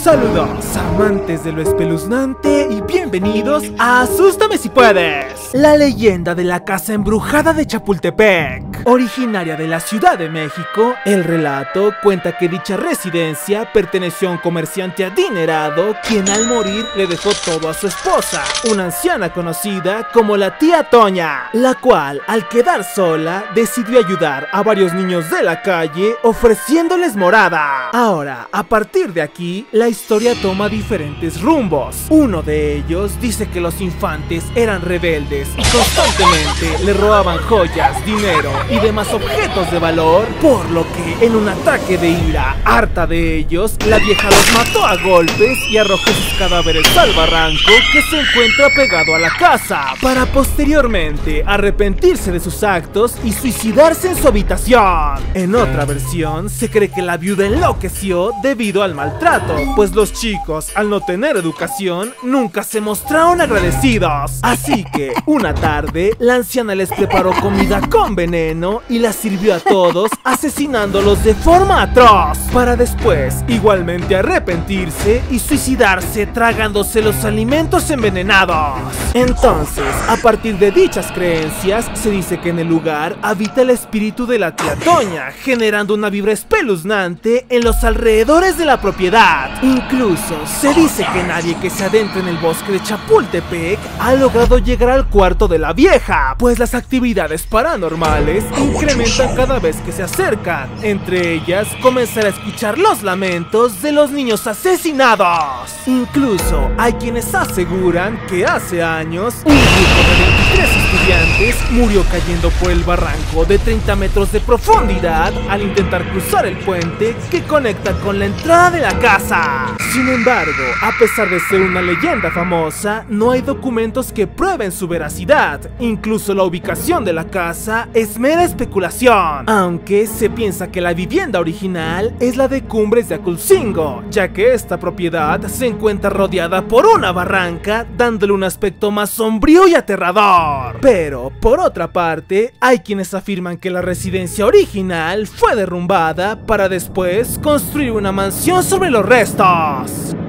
Saludos, amantes de lo espeluznante, y bienvenidos a Asústame si puedes. La leyenda de la casa embrujada de Chapultepec. Originaria de la Ciudad de México, el relato cuenta que dicha residencia perteneció a un comerciante adinerado, quien al morir le dejó todo a su esposa, una anciana conocida como la tía Toña, la cual, al quedar sola, decidió ayudar a varios niños de la calle ofreciéndoles morada. Ahora, a partir de aquí, la historia toma diferentes rumbos. Uno de ellos dice que los infantes eran rebeldes y constantemente le robaban joyas, dinero y demás objetos de valor, por lo que en un ataque de ira, harta de ellos, la vieja los mató a golpes y arrojó sus cadáveres al barranco que se encuentra pegado a la casa, para posteriormente arrepentirse de sus actos y suicidarse en su habitación. En otra versión, se cree que la viuda enloqueció debido al maltrato, pues los chicos, al no tener educación, nunca se mostraron agradecidos. Así que, una tarde, la anciana les preparó comida con veneno y la sirvió a todos, asesinándolos de forma atroz, para después igualmente arrepentirse y suicidarse tragándose los alimentos envenenados. Entonces, a partir de dichas creencias, se dice que en el lugar habita el espíritu de la tía Toña, generando una vibra espeluznante en los alrededores de la propiedad. Incluso se dice que nadie que se adentre en el bosque de Chapultepec ha logrado llegar al cuarto de la vieja, pues las actividades paranormales incrementan cada vez que se acercan. Entre ellas, comenzar a escuchar los lamentos de los niños asesinados. Incluso hay quienes aseguran que hace años un grupo de 23 estudiantes murió cayendo por el barranco de 30 metros de profundidad al intentar cruzar el puente que conecta con la entrada de la casa. Sin embargo, a pesar de ser una leyenda famosa, no hay documentos que prueben su veracidad. Incluso la ubicación de la casa es mera especulación, aunque se piensa que la vivienda original es la de Cumbres de Aculcingo, ya que esta propiedad se encuentra rodeada por una barranca, dándole un aspecto más sombrío y aterrador. Pero, por otra parte, hay quienes afirman que la residencia original fue derrumbada para después construir una mansión sobre los restos.